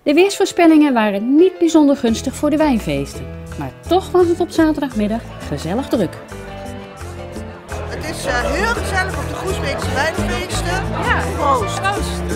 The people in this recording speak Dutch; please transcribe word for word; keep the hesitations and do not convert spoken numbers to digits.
De weersvoorspellingen waren niet bijzonder gunstig voor de wijnfeesten. Maar toch was het op zaterdagmiddag gezellig druk. Het is uh, heel gezellig op de Groesbeekse wijnfeesten. Ja, Proost. proost.